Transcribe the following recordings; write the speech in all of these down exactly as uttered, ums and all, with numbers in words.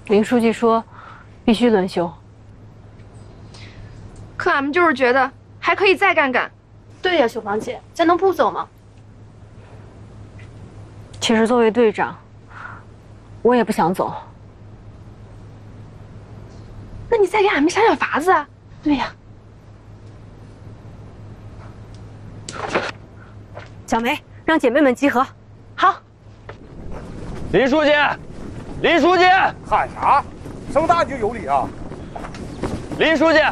林书记说，必须轮休。 可俺们就是觉得还可以再干干。 对呀，秀芳姐，咱能不走吗？其实作为队长，我也不想走。 那你再给俺们想想法子啊！ 对呀。小梅，让姐妹们集合。好。 林书记，林书记， 喊啥？声大你就有理啊！ 林书记， 啊，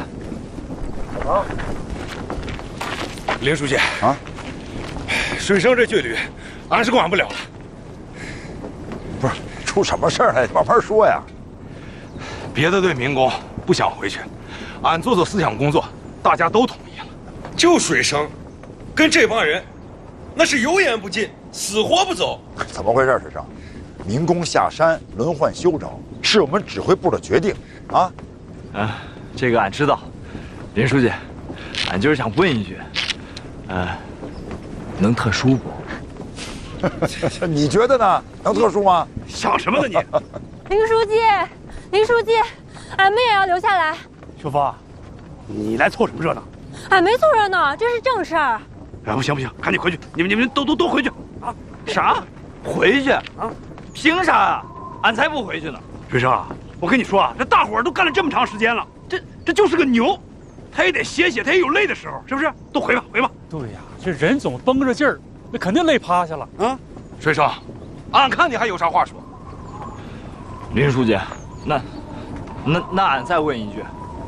林书记啊，水生这纪律，俺是管不了了。 不是出什么事儿了？慢慢说呀。 别的队民工不想回去，俺做做思想工作，大家都同意了。就水生，跟这帮人，那是油盐不进，死活不走。 怎么回事，水生？民工下山轮换休整是我们指挥部的决定啊。 啊，这个俺知道。林书记，俺就是想问一句，呃，能特殊不？ 你觉得呢？能特殊吗？ 想什么呢你？ 林书记，林书记，俺们也要留下来。 秀芳，你来凑什么热闹？ 俺没凑热闹，这是正事儿。 哎，不行不行，赶紧回去！你们你们都都都回去啊！ 啥？回去啊？凭啥啊？俺才不回去呢！ 水生啊，我跟你说啊，这大伙儿都干了这么长时间了，这这就是个牛，他也得歇歇，他也有累的时候，是不是？都回吧，回吧。 对呀，这人总绷着劲儿，那肯定累趴下了啊！ 水生，俺看你还有啥话说。 林书记，那那那俺再问一句，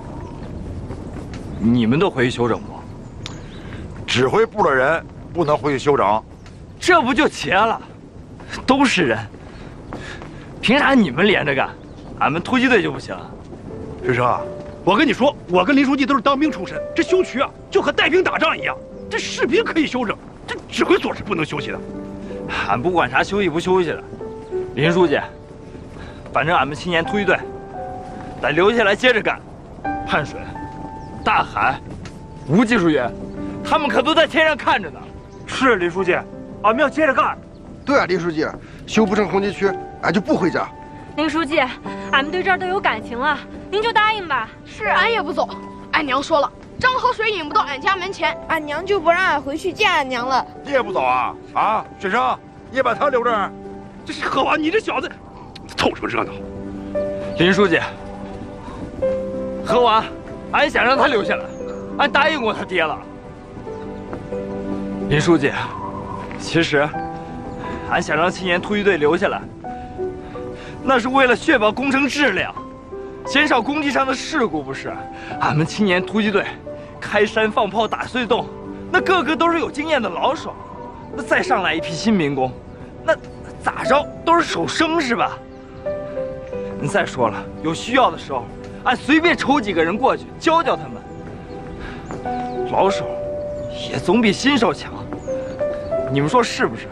你们都回去休整不？ 指挥部的人不能回去休整， 这不就结了？都是人，凭啥你们连着干，俺们突击队就不行？ 水生啊，我跟你说，我跟林书记都是当兵出身，这休区啊就和带兵打仗一样，这士兵可以休整，这指挥所是不能休息的。 俺不管啥休息不休息的，林书记，反正俺们青年突击队得留下来接着干。盼水、大海、吴技术员，他们可都在天上看着呢。 是林书记，俺们要接着干。 对啊，林书记，修不成红旗区，俺就不回家。 林书记，俺们对这儿都有感情了，您就答应吧。 是，俺也不走。俺娘说了，张河水引不到俺家门前， 俺娘就不让俺回去见俺娘了。 你也不走啊？啊，水生，你也把他留这儿？ 这是何王，你这小子凑什么热闹？ 林书记，何王，俺想让他留下来，俺答应过他爹了。林书记，其实俺想让青年突击队留下来，那是为了确保工程质量，减少工地上的事故，不是？俺们青年突击队开山放炮打隧洞，那个个都是有经验的老手，那再上来一批新民工，那咋着都是手生是吧？你再说了，有需要的时候，俺随便抽几个人过去教教他们。老手也总比新手强，你们说是不是？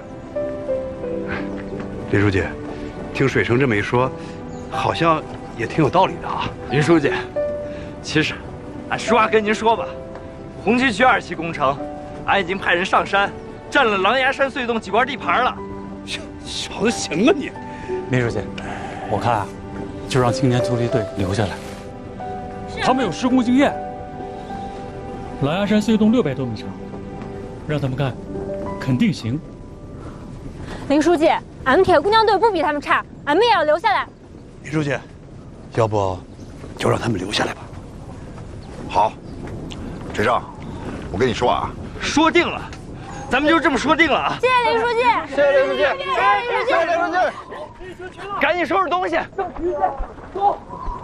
林书记，听水生这么一说，好像也挺有道理的啊。 林书记，其实，俺实话跟您说吧，红旗区二期工程，俺已经派人上山，占了狼牙山隧洞几块地盘了。 小子行啊你！ 林书记，我看啊，就让青年突击队留下来，他们有施工经验。狼牙山隧洞六百多米长，让他们干，肯定行。 林书记，俺们铁姑娘队不比他们差，俺们也要留下来。 林书记，要不就让他们留下来吧。 好，水生，我跟你说啊， 说定了，咱们就这么说定了啊！ 谢谢林书记， 谢谢林书记， 谢谢林书记， 赶紧收拾东西，走。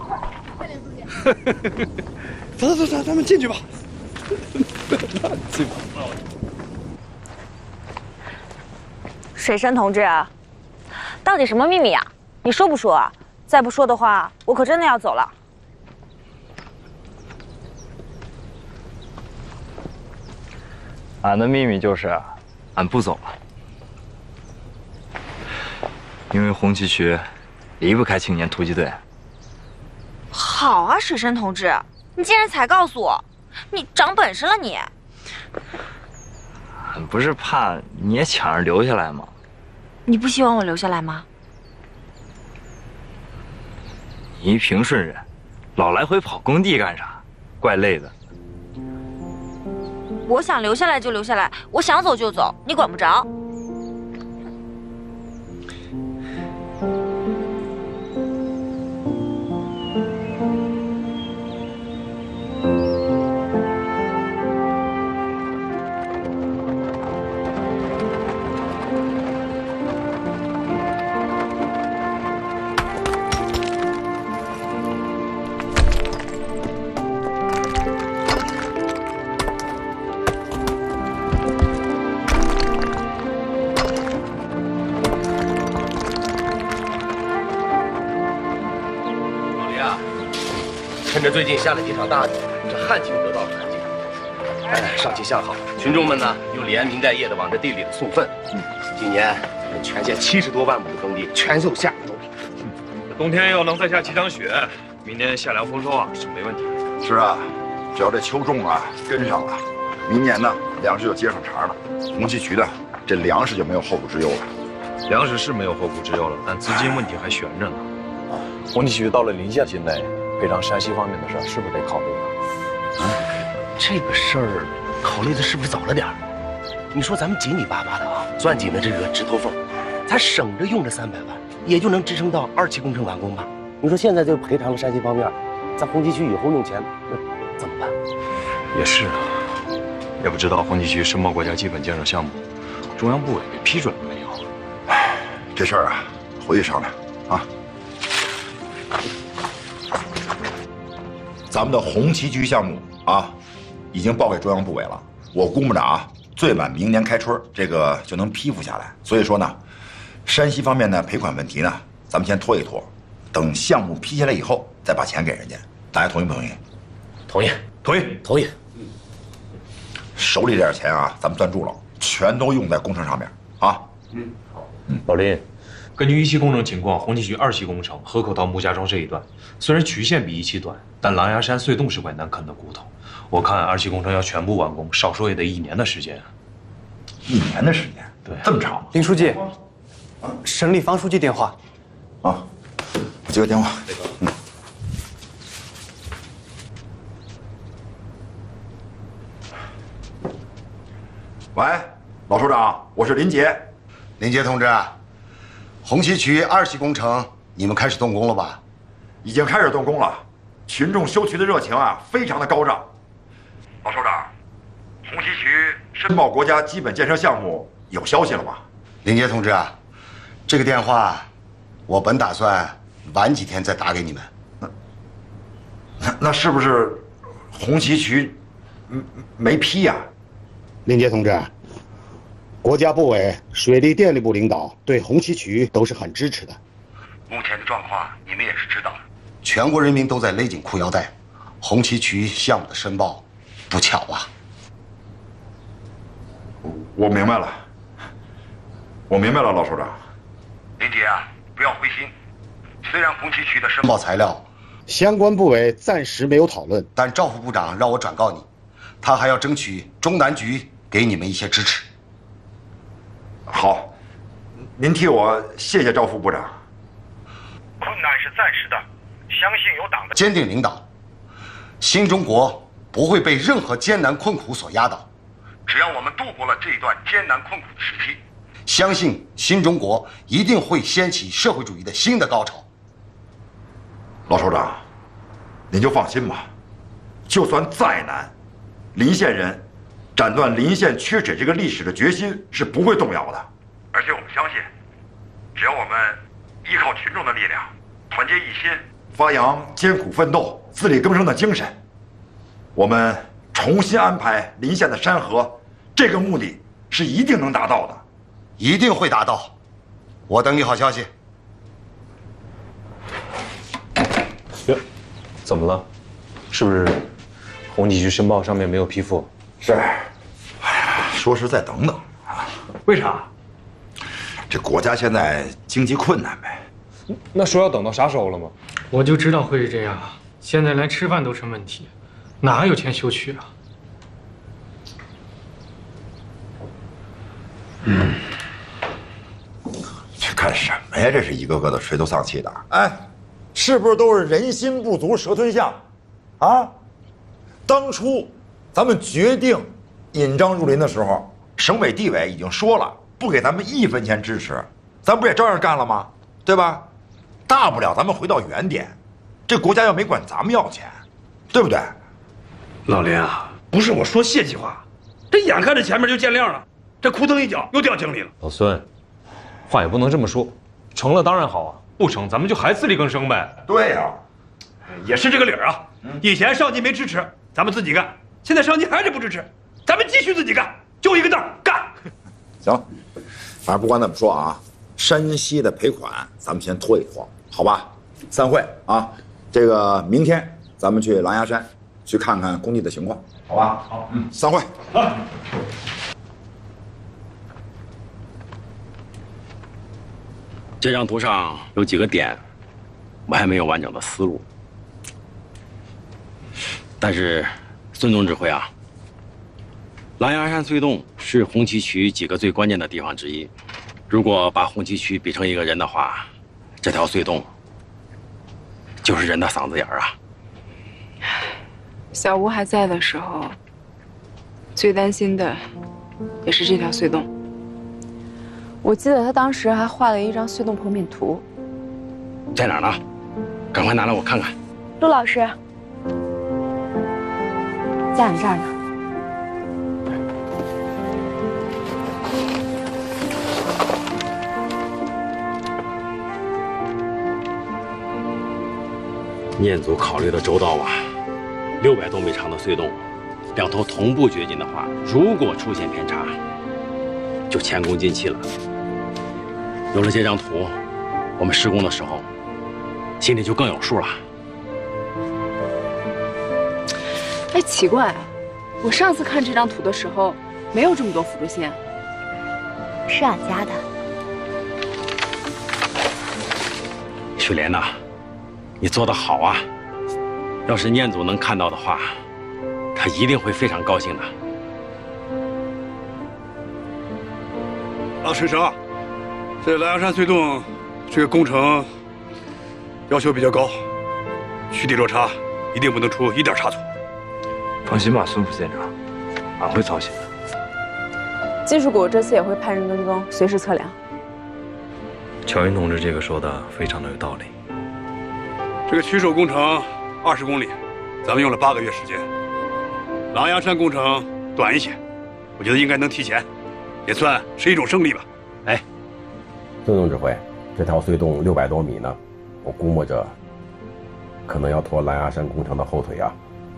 走走走，咱们进去吧。进吧。 水生同志啊，到底什么秘密啊？你说不说啊？再不说的话，我可真的要走了。 俺的秘密就是，俺不走了，因为红旗区离不开青年突击队。 好啊，水生同志，你竟然才告诉我，你长本事了你！ 俺不是怕你也抢着留下来吗？ 你不希望我留下来吗？ 一平顺人，老来回跑工地干啥？怪累的。 我想留下来就留下来，我想走就走，你管不着。 趁着最近下了几场大雨，这旱情得到了缓解。哎，上气向好，群众们呢又连名带业的往这地里送粪。嗯，今年全县七十多万亩的耕地全都下雨了。 嗯，冬天要能再下几场雪，明年夏粮丰收啊是没问题。 是啊，只要这秋种啊跟上了，明年呢粮食就接上茬了，红旗渠的这粮食就没有后顾之忧了。 粮食是没有后顾之忧了，但资金问题还悬着呢。 红旗渠到了临县境内。 赔偿山西方面的事儿，是不是得考虑呢？ 啊，这个事儿考虑的是不是早了点儿？你说咱们紧紧巴巴的啊，攥紧了这个指头缝，咱省着用这三百万，也就能支撑到二期工程完工吧？你说现在就赔偿了山西方面，咱红旗渠以后用钱，那怎么办？ 也是啊，也不知道红旗渠申报国家基本建设项目，中央部委给批准了没有？ 哎，这事儿啊，回去商量啊。 咱们的红旗渠项目啊，已经报给中央部委了。我估摸着啊，最晚明年开春，这个就能批复下来。所以说呢，山西方面的赔款问题呢，咱们先拖一拖，等项目批下来以后再把钱给人家。大家同意不同意？ 同意， 同意， 同意。 手里这点钱啊，咱们攥住了，全都用在工程上面啊。 嗯，嗯，老林。 根据一期工程情况，红旗渠二期工程河口到穆家庄这一段，虽然渠线比一期短，但狼牙山隧洞是块难啃的骨头。我看二期工程要全部完工，少说也得一年的时间。 一年的时间？ 对， 这么长吗？ 林书记，省里方书记电话。 啊，我接个电话。嗯。喂，老首长，我是林杰。 林杰同志。 红旗渠二期工程，你们开始动工了吧？ 已经开始动工了，群众修渠的热情啊，非常的高涨。老首长，红旗渠申报国家基本建设项目有消息了吗？ 林杰同志啊，这个电话，我本打算晚几天再打给你们。 那那那是不是红旗渠没批呀？ 林杰同志。 国家部委、水利电力部领导对红旗渠都是很支持的。 目前的状况你们也是知道的，全国人民都在勒紧裤腰带，红旗渠项目的申报不巧啊。 我明白了，我明白了，老首长。 林杰啊，不要灰心。虽然红旗渠的申报材料， 相关部委暂时没有讨论， 但赵副部长让我转告你，他还要争取中南局给你们一些支持。 好，您替我谢谢赵副部长。 困难是暂时的，相信有党的坚定领导，新中国不会被任何艰难困苦所压倒。只要我们度过了这段艰难困苦的时期，相信新中国一定会掀起社会主义的新的高潮。 老首长，您就放心吧，就算再难，临县人 斩断临县缺水这个历史的决心是不会动摇的，而且我们相信，只要我们依靠群众的力量，团结一心，发扬艰苦奋斗、自力更生的精神，我们重新安排临县的山河，这个目的是一定能达到的， 一定会达到。我等你好消息。 哟，怎么了？是不是红旗渠申报上面没有批复？ 是，哎呀，说是再等等啊。 为啥？ 这国家现在经济困难呗。 那说要等到啥时候了吗？ 我就知道会是这样。现在连吃饭都成问题，哪有钱修渠啊？ 嗯，这干什么呀？这是一个个的垂头丧气的。哎， 是不是都是人心不足蛇吞象？啊，当初咱们决定引张入林的时候，省委地委已经说了，不给咱们一分钱支持，咱不也照样干了吗？对吧？大不了咱们回到原点，这国家又没管咱们要钱，对不对？ 老林啊，不是我说泄气话，这眼看着前面就见亮了，这扑腾一脚又掉井里了。 老孙，话也不能这么说，成了当然好啊，不成咱们就还自力更生呗。 对呀、啊， 也是这个理儿啊。以前上级没支持，咱们自己干；现在上级还是不支持，咱们继续自己干，就一个字儿干。 行，反正不管怎么说啊，山西的赔款咱们先拖一拖，好吧？散会啊！这个明天咱们去狼牙山去看看工地的情况，好吧？好，嗯，散会。啊。 这张图上有几个点，我还没有完整的思路。但是，孙总指挥啊，狼牙山隧洞是红旗渠几个最关键的地方之一。如果把红旗渠比成一个人的话，这条隧洞就是人的嗓子眼儿啊。 小吴还在的时候，最担心的也是这条隧洞。我记得他当时还画了一张隧洞剖面图。 在哪儿呢？赶快拿来我看看。 陆老师，在你这儿呢。 念祖考虑的周到啊，六百多米长的隧洞，两头同步掘进的话，如果出现偏差，就前功尽弃了。有了这张图，我们施工的时候心里就更有数了。 哎，奇怪啊，我上次看这张图的时候，没有这么多辅助线。 是俺家的。 雪莲呐，你做得好啊！要是念祖能看到的话，他一定会非常高兴的。 啊，水生，这狼牙山隧洞这个工程要求比较高，渠底落差一定不能出一点差错。 放心吧，孙副县长，俺会操心的。 技术股这次也会派人跟踪，随时测量。 乔云同志这个说的非常的有道理。 这个曲首工程二十公里，咱们用了八个月时间。狼牙山工程短一些，我觉得应该能提前，也算是一种胜利吧。 哎， 孙总指挥，这条隧洞六百多米呢，我估摸着可能要拖狼牙山工程的后腿啊。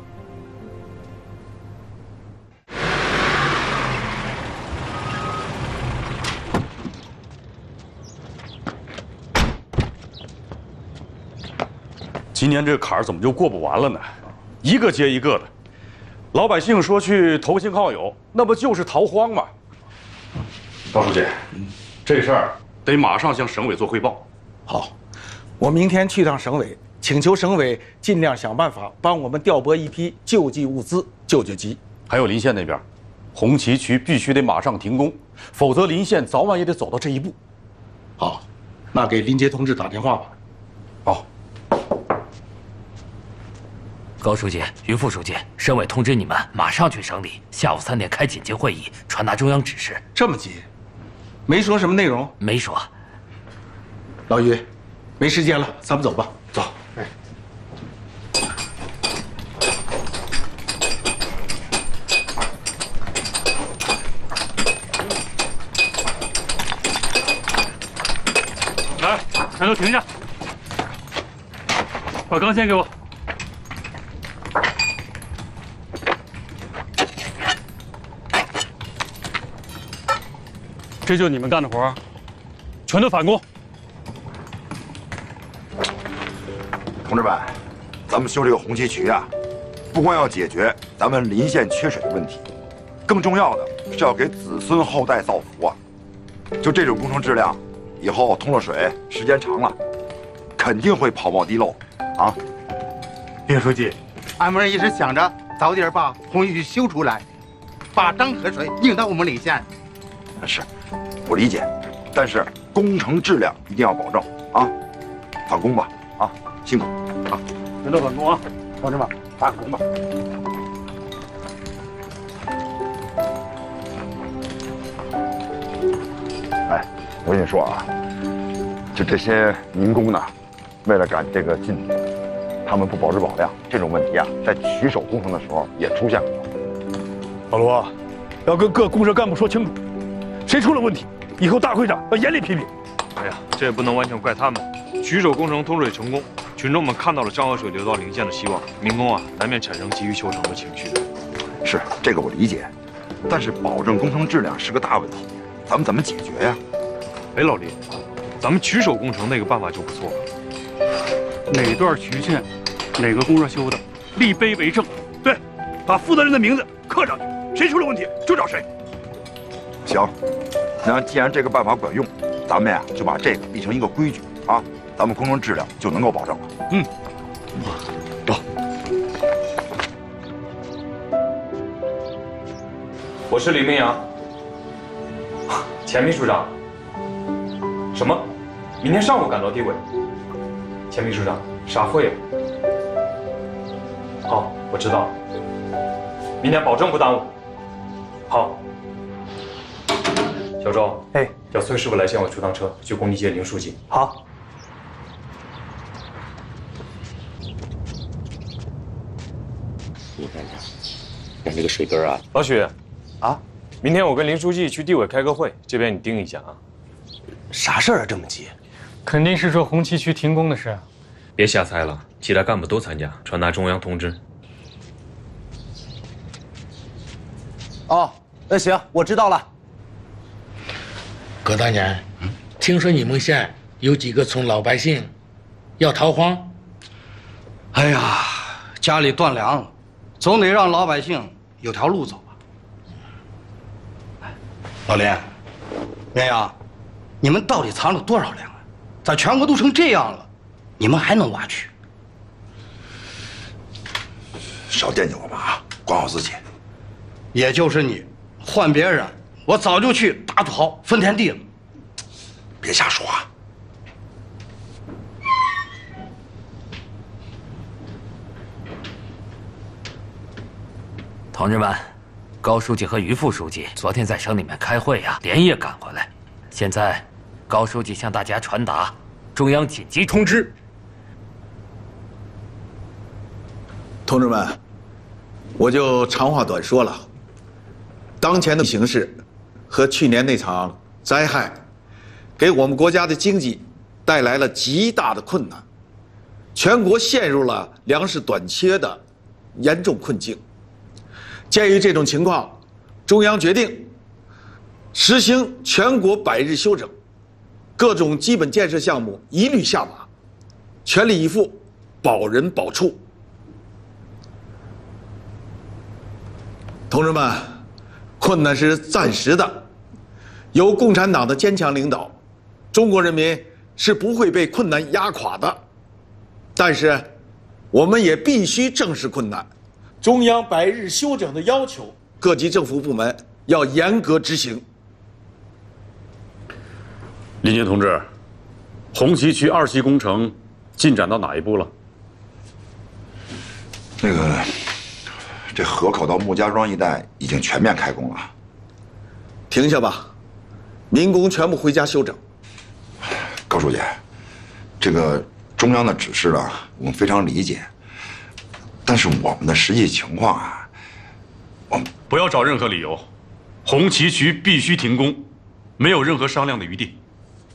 今年这个坎儿怎么就过不完了呢？一个接一个的，老百姓说去投亲靠友，那不就是逃荒吗？高书记，这事儿得马上向省委做汇报。 好，我明天去趟省委，请求省委尽量想办法帮我们调拨一批救济物资，救救急。 还有临县那边，红旗渠必须得马上停工，否则临县早晚也得走到这一步。 好，那给林杰同志打电话吧。 好。 高书记、于副书记，省委通知你们马上去省里，下午三点开紧急会议，传达中央指示。 这么急？没说什么内容？ 没说。 老于，没时间了，咱们走吧。 走。哎。 来，全都停下，把钢线给我。这就是你们干的活，全都返工。 同志们，咱们修这个红旗渠啊，不光要解决咱们临县缺水的问题，更重要的是要给子孙后代造福啊！就这种工程质量，以后通了水，时间长了，肯定会跑冒滴漏啊！ 丁书记，俺们也是想着早点把红旗渠修出来，把漳河水引到我们临县。 是，我理解，但是工程质量一定要保证啊！返工吧，啊！ 辛苦啊！ 人都稳住啊，同志们，打工吧。 哎，我跟你说啊，就这些民工呢，为了赶这个进度，他们不保质保量，这种问题啊，在取手工程的时候也出现过。 老罗，要跟各公社干部说清楚，谁出了问题，以后大会上要严厉批评。 哎呀，这也不能完全怪他们。取手工程通水成功，群众们看到了漳河水流到临县的希望，民工啊难免产生急于求成的情绪。 是这个我理解，但是保证工程质量是个大问题，咱们怎么解决呀？ 哎，老李，咱们取手工程那个办法就不错了。 哪段渠线，哪个公社修的，立碑为证。对，把负责人的名字刻上去，谁出了问题就找谁。 行，那既然这个办法管用，咱们呀就把这个立成一个规矩啊，咱们工程质量就能够保证了。 嗯， 走。 我是李明阳，钱秘书长。什么？明天上午赶到地委？钱秘书长，啥会啊？好，我知道了。明天保证不耽误。好。小周， 哎， 叫崔师傅来县委出趟车，去工地接林书记。 好。 你看看，看这个水根啊。 老许， 啊， 明天我跟林书记去地委开个会，这边你盯一下啊。 啥事儿啊？这么急？ 肯定是说红旗渠停工的事。 别瞎猜了，其他干部都参加，传达中央通知。 哦，那行，我知道了。 葛大年，听说你们县有几个村老百姓要逃荒？ 哎呀，家里断粮，总得让老百姓有条路走啊。老林，绵阳，你们到底藏了多少粮啊？咋全国都成这样了，你们还能挖去？ 少惦记我吧啊，管好自己。 也就是你，换别人，我早就去打土豪分田地了。 别瞎说啊！ 同志们，高书记和于副书记昨天在省里面开会呀，连夜赶回来。现在，高书记向大家传达中央紧急通知。 同志们，我就长话短说了。当前的形势和去年那场灾害，给我们国家的经济带来了极大的困难，全国陷入了粮食短缺的严重困境。鉴于这种情况，中央决定实行全国百日休整，各种基本建设项目一律下马，全力以赴保人保畜。同志们，困难是暂时的，有共产党的坚强领导，中国人民是不会被困难压垮的。但是，我们也必须正视困难。中央百日休整的要求，各级政府部门要严格执行。 林军同志，红旗渠二期工程进展到哪一步了？ 那个，这河口到穆家庄一带已经全面开工了。 停下吧，民工全部回家休整。 高书记，这个中央的指示呢，我们非常理解。但是我们的实际情况啊，我们不要找任何理由，红旗渠必须停工，没有任何商量的余地。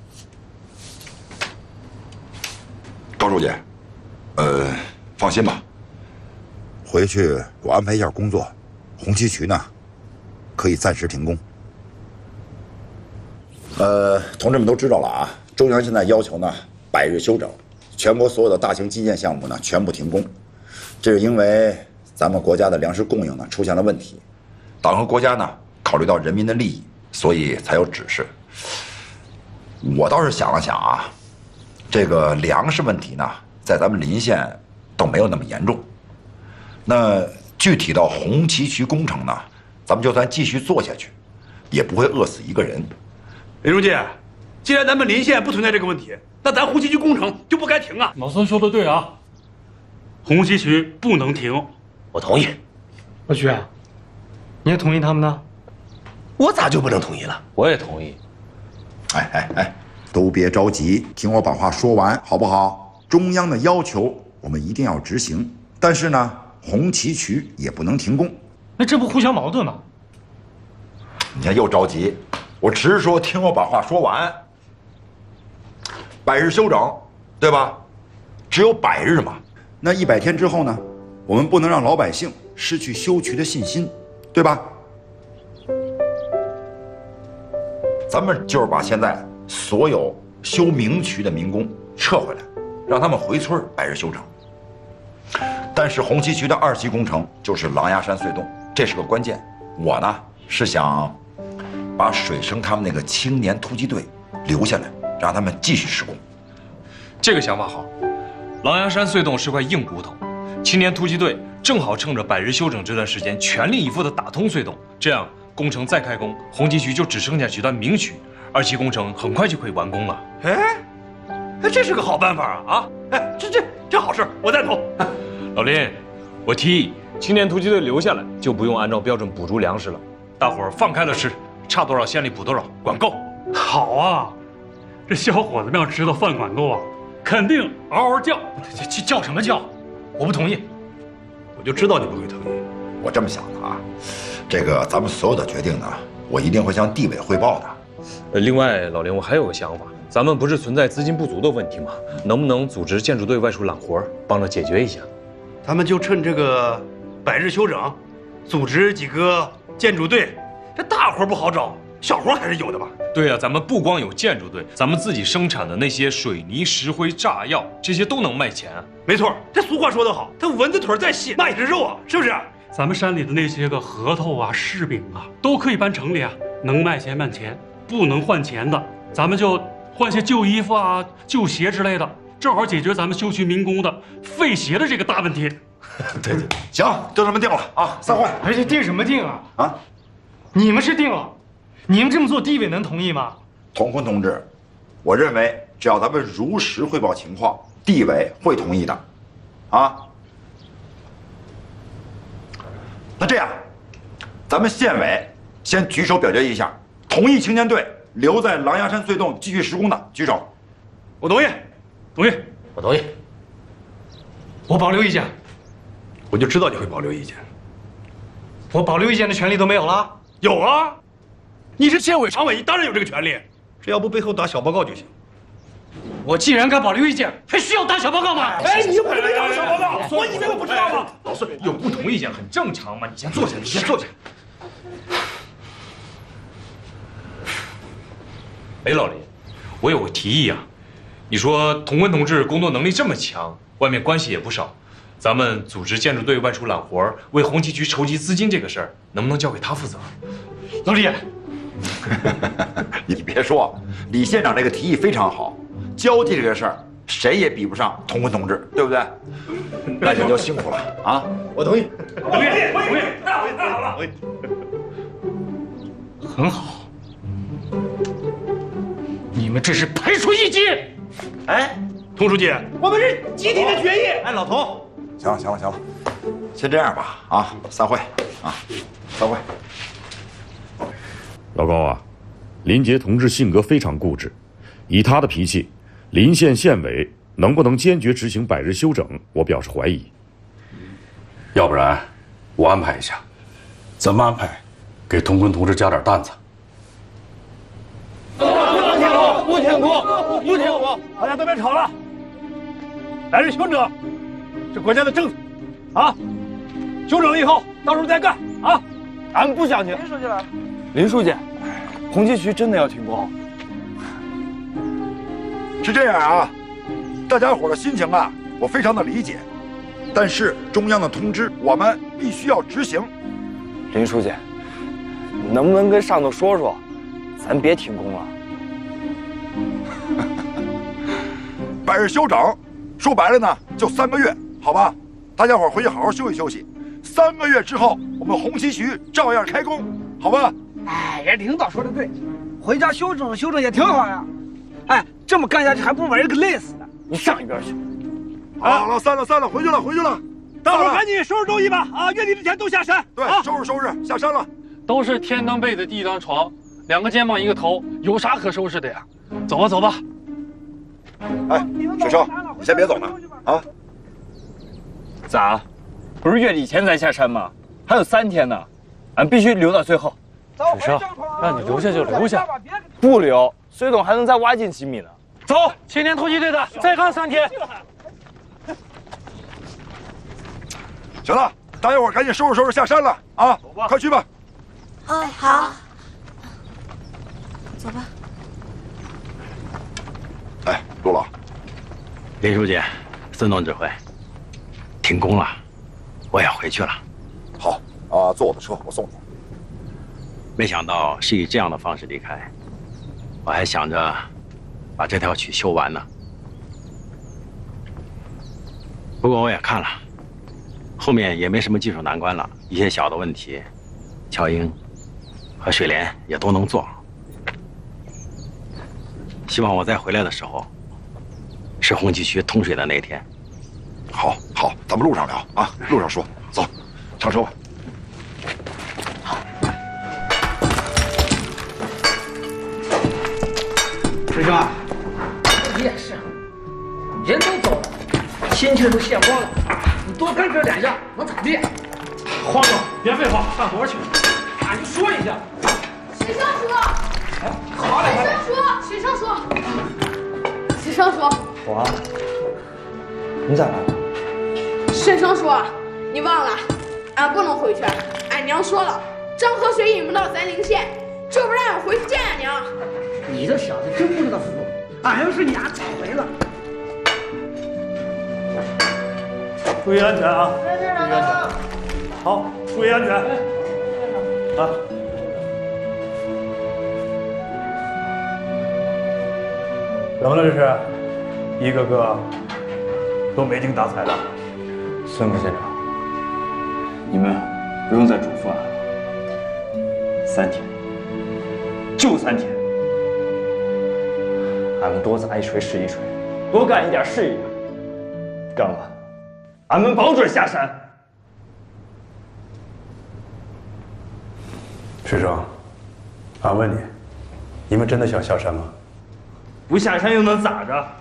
高书记，呃，放心吧，回去我安排一下工作，红旗渠呢可以暂时停工。呃，同志们都知道了啊，中央现在要求呢百日休整，全国所有的大型基建项目呢全部停工。这是因为咱们国家的粮食供应呢出现了问题，党和国家呢考虑到人民的利益，所以才有指示。我倒是想了想啊，这个粮食问题呢，在咱们临县倒没有那么严重。那具体到红旗渠工程呢，咱们就算继续做下去，也不会饿死一个人。 林书记，既然咱们临县不存在这个问题， 那咱红旗渠工程就不该停啊！ 老孙说的对啊，红旗渠不能停。 我同意。 老徐，你也同意他们呢？ 我咋就不能同意了？ 我也同意。 哎哎哎，都别着急，听我把话说完，好不好？中央的要求我们一定要执行，但是呢，红旗渠也不能停工。 那这不互相矛盾吗？ 你看又着急，我只是说听我把话说完。百日休整，对吧？只有百日嘛，那一百天之后呢？我们不能让老百姓失去修渠的信心，对吧？咱们就是把现在所有修明渠的民工撤回来，让他们回村百日休整。但是红旗渠的二期工程就是狼牙山隧洞，这是个关键。我呢是想把水生他们那个青年突击队留下来，让他们继续施工。 这个想法好。狼牙山隧洞是块硬骨头，青年突击队正好趁着百日休整这段时间，全力以赴地打通隧洞，这样工程再开工，红旗渠就只剩下几段明渠，二期工程很快就可以完工了。 哎，哎，这是个好办法啊！啊，哎，这这这好事，我赞同。 老林，我提议青年突击队留下来，就不用按照标准补助粮食了，大伙儿放开了吃，差多少县里补多少，管够。 好啊，这小伙子们要知道饭管够啊，肯定嗷嗷叫。 这叫什么叫？我不同意。我就知道你不会同意。 我这么想的啊，这个咱们所有的决定呢，我一定会向地委汇报的。 呃，另外，老林，我还有个想法，咱们不是存在资金不足的问题吗？能不能组织建筑队外出揽活，帮着解决一下？ 咱们就趁这个百日休整，组织几个建筑队。这大活不好找，小活还是有的吧？ 对呀、啊，咱们不光有建筑队，咱们自己生产的那些水泥、石灰、炸药，这些都能卖钱。 没错，这俗话说得好，他蚊子腿再细，那也是肉啊，是不是？ 咱们山里的那些个核桃啊、柿饼啊，都可以搬城里啊，能卖钱卖钱，不能换钱的，咱们就换些旧衣服啊、旧鞋之类的，正好解决咱们修渠民工的废鞋的这个大问题。 对对，行，就这么定了啊，散会。 而且定什么定啊？ 啊， 你们是定了，你们这么做，地委能同意吗？ 童坤同志，我认为只要咱们如实汇报情况，地委会同意的，啊。那这样，咱们县委先举手表决一下，同意青年队留在狼牙山隧洞继续施工的举手。 我同意， 同意， 我同意。 我保留意见。 我就知道你会保留意见。 我保留意见的权利都没有了？ 有啊，你是县委常委，你当然有这个权利。只要不背后打小报告就行。 我既然敢保留意见，还需要打小报告吗？ 哎，你又不是没打小报告，我以为我不知道吗？ 老孙有不同意见很正常嘛，你先坐下，你先坐下。哎，老林，我有个提议啊，你说童坤同志工作能力这么强，外面关系也不少，咱们组织建筑队外出揽活，为红旗渠筹集资金这个事儿，能不能交给他负责？ 老李， 你别说，李县长这个提议非常好，交际这个事儿，谁也比不上童坤同志，对不对？那你就辛苦了啊！ 我同意， 同意，同意，太好了，太好了，很好。你们这是排除异己。 哎，童书记，我们是集体的决议。哎，老童， 行了行了行了，先这样吧啊，散会啊，散会。 老高啊，林杰同志性格非常固执，以他的脾气，临县县委能不能坚决执行百日休整，我表示怀疑。 要不然，我安排一下。 怎么安排？ 给童坤同志加点担子。 不停工，不停工，大家都别吵了。百日休整是国家的政策啊，休整了以后，到时候再干啊。俺们不想停。林书记来了。 林书记，红旗渠真的要停工？ 是这样啊，大家伙的心情啊，我非常的理解，但是中央的通知我们必须要执行。 林书记，能不能跟上头说说，咱别停工了？ 百日休整，说白了呢，就三个月，好吧？大家伙回去好好休息休息。三个月之后，我们红旗渠照样开工，好吧？ 哎，人领导说的对，回家休整休整也挺好呀。哎， 这么干下去，还不如把人给累死呢。你上一边去。 好了，散了，散了，回去了，回去了。 大伙儿赶紧收拾周易吧！啊，月底之前都下山。 对，收拾收拾，下山了。 都是天当被子，地当床，两个肩膀一个头，有啥可收拾的呀？走吧，走吧。 哎，水生，你先别走呢，啊？ 咋？不是月底前才下山吗？还有三天呢，俺必须留到最后。 水生，让你留下就留下， 不留，水董还能再挖进几米呢。 走，青年突击队的，再干三天。 行了，大家伙赶紧收拾收拾下山了啊！快去吧。 哦，好。走吧。 哎，陆老， 林书记，孙总指挥，停工了，我也回去了。 好啊，坐我的车，我送你。 没想到是以这样的方式离开，我还想着把这条渠修完呢。不过我也看了，后面也没什么技术难关了，一些小的问题，乔英和水莲也都能做。希望我再回来的时候，是红旗渠通水的那一天。 好，好，咱们路上聊啊，路上说。走，上车吧。 水生，你也是，人都走了，心情都泄光了，你多干这两样能咋地？ 黄总，别废话，干活去。俺就说一下。 水生叔，好嘞，水生叔，水生叔，水生叔， 我，你咋来了？ 水生叔，你忘了，俺不能回去，俺娘说了，张河水引不到咱陵县，就不让我回去见俺娘。 你这小子真不知道服，俺要是你，俺早回了。 注意安全啊！注意安全。好，注意安全。啊！怎么了？这是，一个个都没精打采的。 孙副县长，你们不用再嘱咐俺了。三天，就三天。俺们多砸一锤是一锤，多干一点是一点。干完，俺们保准下山。 水生，俺问你，你们真的想下山吗？ 不下山又能咋着？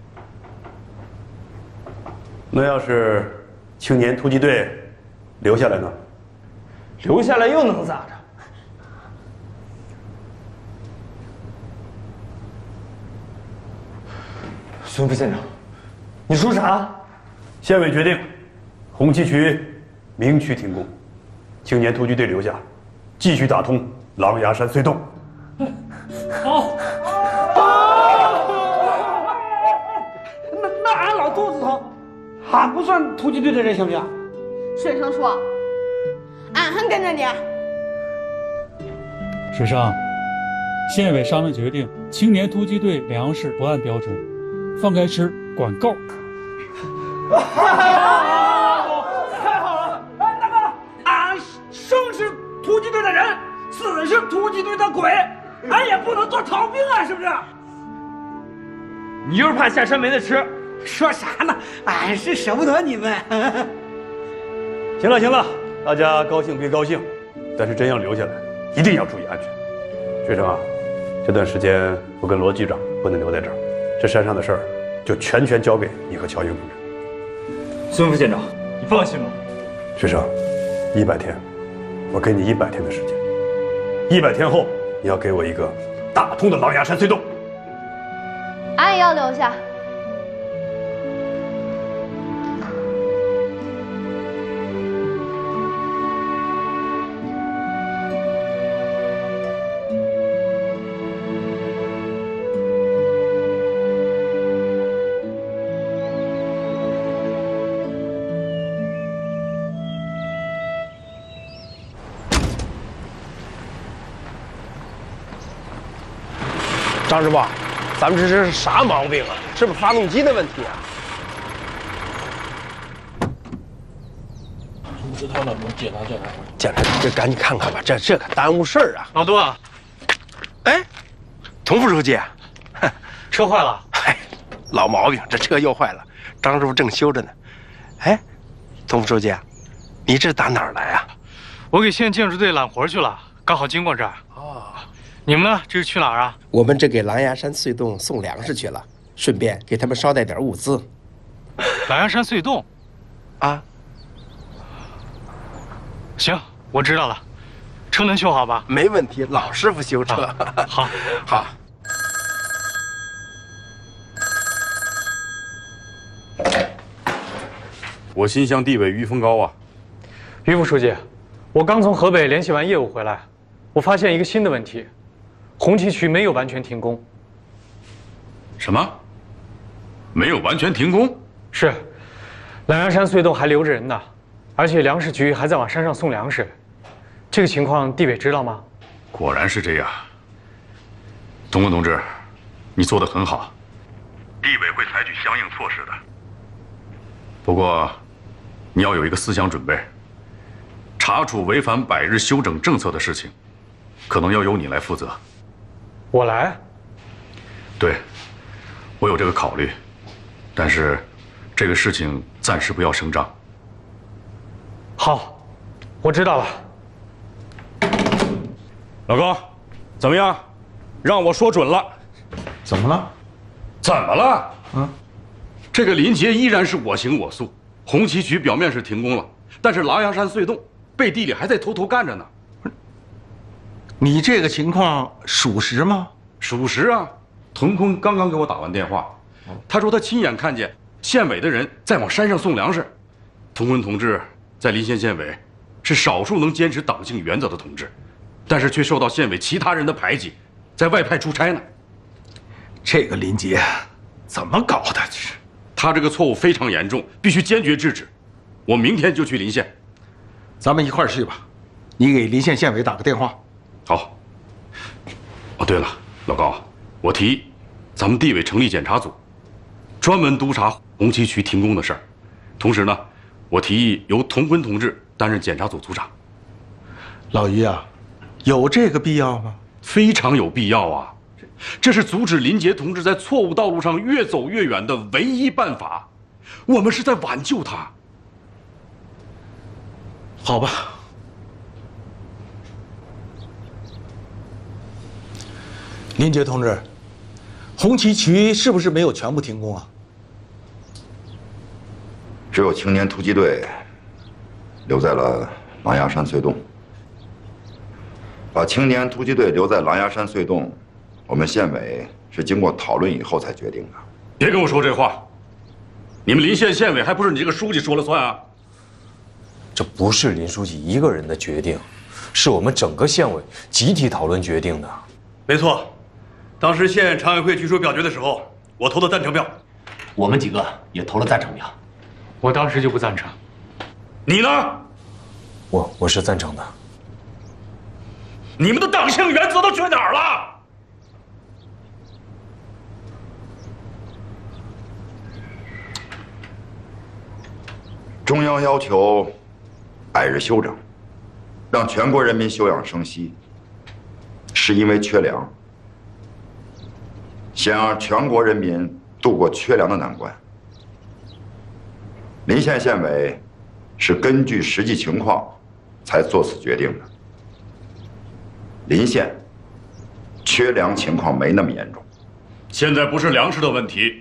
那要是青年突击队留下来呢？ 留下来又能咋着？孙副县长，你说啥？ 县委决定，红旗渠明渠停工，青年突击队留下，继续打通狼牙山隧洞。 好。那那俺老肚子疼，俺不算突击队的人，行不行？ 水生叔，俺还跟着你。 水生，县委商量决定，青年突击队粮食不按标准，放开吃，管够。 太好了！哎，大哥，俺生是突击队的人，死是突击队的鬼，俺也不能做逃兵啊，是不是？ 你就是怕下山没得吃。 说啥呢？俺是舍不得你们。 行了行了，大家高兴归高兴，但是真要留下来，一定要注意安全。水生啊，这段时间我跟罗局长不能留在这儿，这山上的事儿就全权交给你和乔英同志。 孙副县长，你放心吧。 水生，一百天，我给你一百天的时间，一百天后你要给我一个打通的狼牙山隧洞。 俺也要留下。 张师傅，咱们这是啥毛病啊？是不是发动机的问题啊？ 不知道呢，我检查检查。 检查，这赶紧看看吧，这这可耽误事儿啊！ 老杜啊， 哎，童副书记， 车坏了。 嗨，老毛病，这车又坏了，张师傅正修着呢。哎，童副书记，你这打哪儿来啊？ 我给县建筑队揽活去了，刚好经过这儿。哦，你们呢？这是去哪儿啊？ 我们这给狼牙山隧洞送粮食去了，顺便给他们捎带点物资。 狼牙山隧洞？ 啊？ 行，我知道了。车能修好吧？ 没问题，老师傅修车。 啊、好， 好。 我心向地委于峰高啊， 于副书记，我刚从河北联系完业务回来，我发现一个新的问题，红旗渠没有完全停工。 什么？没有完全停工？ 是，狼牙山隧洞还留着人呢，而且粮食局还在往山上送粮食。这个情况地委知道吗？ 果然是这样。童坤同志，你做得很好，地委会采取相应措施的。不过，你要有一个思想准备，查处违反百日休整政策的事情，可能要由你来负责。 我来？ 对，我有这个考虑，但是这个事情暂时不要声张。 好，我知道了。 老高，怎么样？让我说准了。 怎么了？ 怎么了？嗯，这个林杰依然是我行我素。红旗渠表面是停工了，但是狼牙山隧洞背地里还在偷偷干着呢。 你这个情况属实吗？ 属实啊。童坤刚刚给我打完电话，他说他亲眼看见县委的人在往山上送粮食。童坤同志在临县县委是少数能坚持党性原则的同志，但是却受到县委其他人的排挤，在外派出差呢。 这个林杰怎么搞的？这是他这个错误非常严重，必须坚决制止。我明天就去临县， 咱们一块儿去吧。你给临县县委打个电话。 好。哦，对了，老高，我提议咱们地委成立检查组，专门督查红旗渠停工的事儿。同时呢，我提议由童坤同志担任检查组组长。 老于啊，有这个必要吗？ 非常有必要啊！这是阻止林杰同志在错误道路上越走越远的唯一办法。我们是在挽救他。 好吧。林杰同志，红旗渠是不是没有全部停工啊？ 只有青年突击队留在了狼牙山隧洞。把青年突击队留在狼牙山隧洞，我们县委是经过讨论以后才决定的。 别跟我说这话，你们临县县委还不是你这个书记说了算啊？ 这不是林书记一个人的决定，是我们整个县委集体讨论决定的。 没错，当时县常委会举手表决的时候，我投的赞成票。 我们几个也投了赞成票。 我当时就不赞成。 你呢？ 我我是赞成的。 你们的党性原则都去哪儿了？ 中央要求百日休整，让全国人民休养生息，是因为缺粮，想让全国人民度过缺粮的难关。临县县委是根据实际情况才做此决定的。临县缺粮情况没那么严重， 现在不是粮食的问题。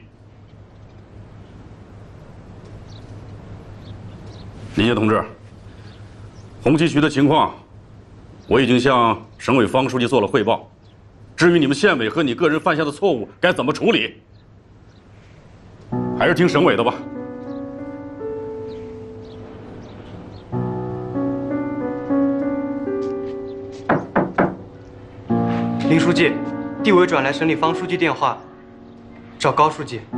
林杰同志，红旗渠的情况，我已经向省委方书记做了汇报。至于你们县委和你个人犯下的错误该怎么处理，还是听省委的吧。 林书记，地委转来省里方书记电话，找高书记。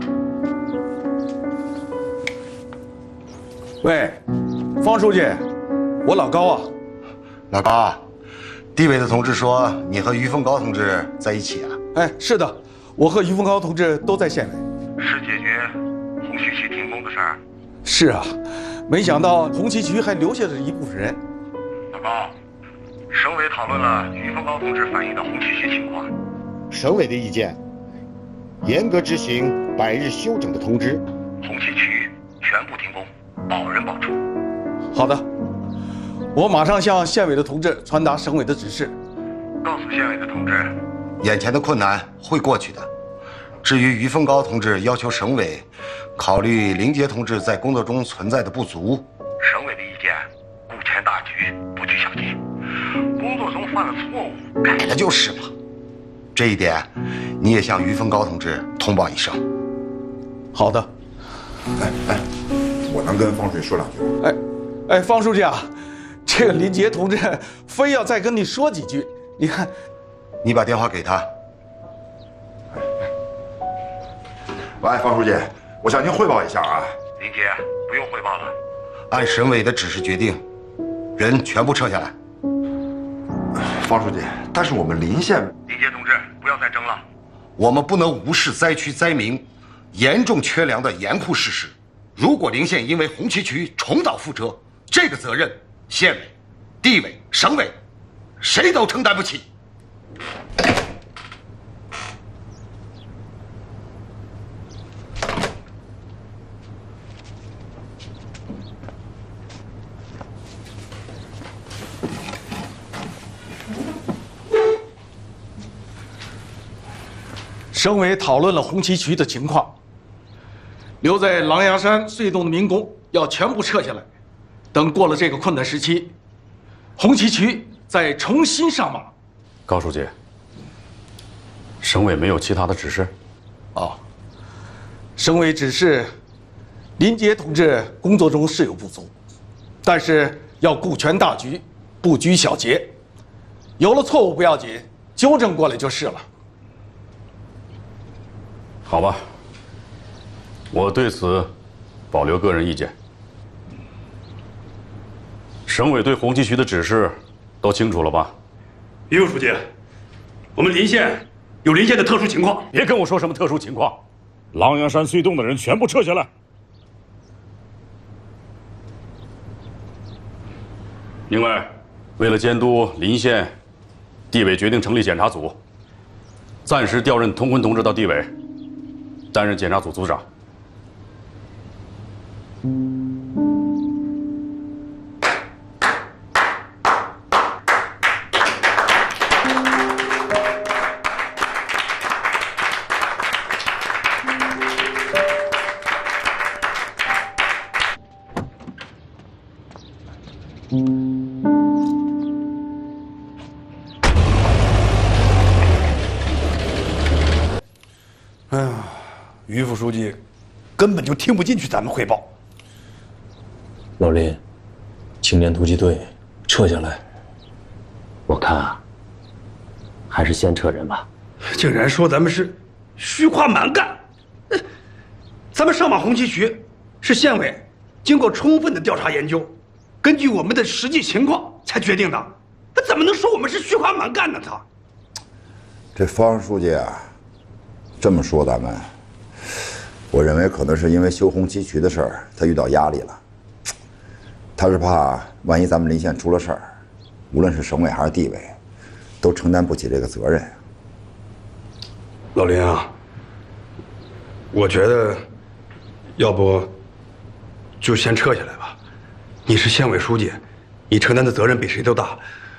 喂，方书记，我老高啊。 老高啊，地委的同志说你和于凤高同志在一起啊？ 哎，是的，我和于凤高同志都在县委。 是解决红旗渠停工的事儿？ 是啊，没想到红旗渠还留下了一部分人。 老高。省委讨论了于凤高同志反映的红旗渠情况， 省委的意见严格执行百日休整的通知。 红旗区全部停工，保人保出。 好的，我马上向县委的同志传达省委的指示， 告诉县委的同志，眼前的困难会过去的。至于于凤高同志要求省委考虑林杰同志在工作中存在的不足，省委的意见顾全大局，不拘小节。工作中犯了错误，改了就是了。这一点，你也向于凤高同志通报一声。 好的。 哎哎，我能跟方书记说两句吗？ 哎，哎，方书记啊，这个林杰同志非要再跟你说几句，你看， 你把电话给他。喂，方书记，我向您汇报一下啊。林杰，不用汇报了。按省委的指示决定，人全部撤下来。方书记，但是我们临县……林杰同志，不要再争了。我们不能无视灾区灾民严重缺粮的严酷事实。如果临县因为红旗渠重蹈覆辙，这个责任县委、地委、省委谁都承担不起。 省委讨论了红旗渠的情况，留在狼牙山隧洞的民工要全部撤下来，等过了这个困难时期，红旗渠再重新上马。 高书记，省委没有其他的指示？ 哦，省委指示林杰同志工作中是有不足，但是要顾全大局，不拘小节。有了错误不要紧，纠正过来就是了。 好吧，我对此保留个人意见。省委对红旗渠的指示都清楚了吧？ 于副书记，我们临县有临县的特殊情况。 别跟我说什么特殊情况， 狼牙山隧洞的人全部撤下来。 另外，为了监督临县，地委决定成立检查组，暂时调任童坤同志到地委担任检查组组长。 哎呀，于副书记根本就听不进去咱们汇报。 老林，青年突击队撤下来。 我看啊，还是先撤人吧。 竟然说咱们是虚夸蛮干！咱们上马红旗渠是县委经过充分的调查研究，根据我们的实际情况才决定的。他怎么能说我们是虚夸蛮干呢？他这方书记啊，这么说咱们，我认为可能是因为修红旗渠的事儿，他遇到压力了。他是怕万一咱们临县出了事儿，无论是省委还是地委，都承担不起这个责任。 老林啊，我觉得，要不就先撤下来吧。你是县委书记，你承担的责任比谁都大。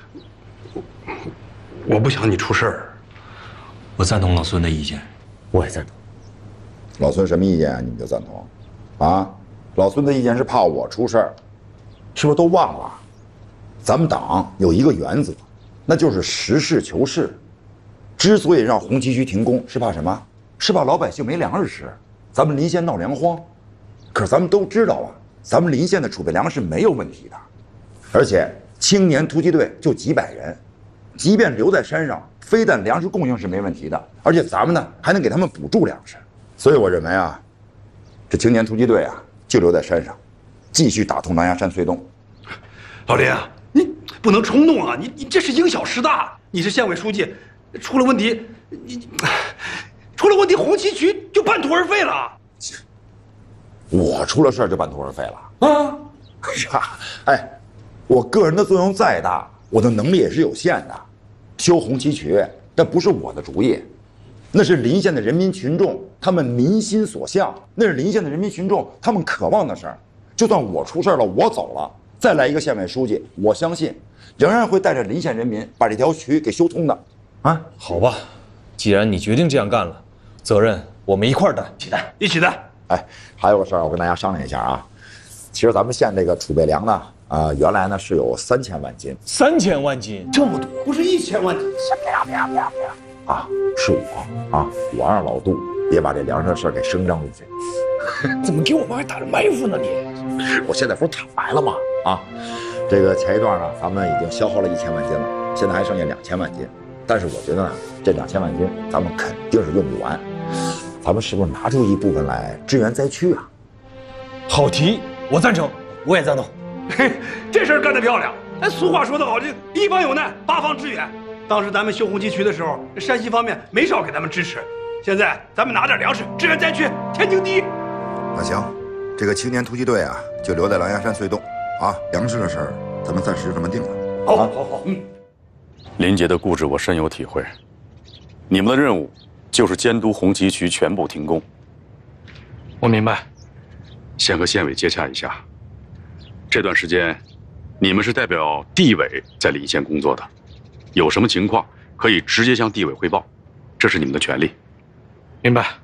我不想你出事儿。 我赞同老孙的意见。 我也赞同。 老孙什么意见啊？你们就赞同？啊？老孙的意见是怕我出事儿，是不是都忘了？咱们党有一个原则，那就是实事求是。之所以让红旗渠停工，是怕什么？是怕老百姓没粮食吃，咱们临县闹粮荒。可是咱们都知道啊，咱们临县的储备粮食没有问题的，而且青年突击队就几百人，即便留在山上，非但粮食供应是没问题的，而且咱们呢还能给他们补助粮食。所以我认为啊，这青年突击队啊就留在山上，继续打通狼牙山隧洞。 老林啊，你不能冲动啊！你你这是因小失大。你是县委书记，出了问题，你出了问题，红旗渠就半途而废了。 我出了事儿就半途而废了啊！哎呀，哎，我个人的作用再大，我的能力也是有限的。修红旗渠，这不是我的主意。 那是临县的人民群众，他们民心所向，那是临县的人民群众他们渴望的事儿。就算我出事了，我走了，再来一个县委书记，我相信仍然会带着临县人民把这条渠给修通的。啊， 好吧，既然你决定这样干了，责任我们一块儿担， 一起担，一起担。 哎，还有个事儿，我跟大家商量一下啊。其实咱们县这个储备粮呢，啊、呃，原来呢是有三千万斤。 三千万斤， 这么多，不是一千万斤？ 别呀别呀别呀别呀！啊，是我啊，我让老杜别把这粮食的事儿给声张出去。 怎么给我们还打着埋伏呢你？ 我现在不是坦白了吗？啊，这个前一段呢，咱们已经消耗了一千万斤了，现在还剩下两千万斤。但是我觉得呢，这两千万斤咱们肯定是用不完，咱们是不是拿出一部分来支援灾区啊？ 好提，我赞成， 我也赞同。 嘿，这事儿干得漂亮！哎，俗话说得好，这一方有难，八方支援。当时咱们修红旗渠的时候，山西方面没少给咱们支持。现在咱们拿点粮食支援灾区，天经地义。 那行，这个青年突击队啊，就留在狼牙山隧洞啊。粮食的事儿，咱们暂时就这么定了。 好，好，好，嗯。 林杰的固执我深有体会，你们的任务就是监督红旗渠全部停工。 我明白。 先和县委接洽一下，这段时间你们是代表地委在临县工作的，有什么情况可以直接向地委汇报，这是你们的权利。 明白。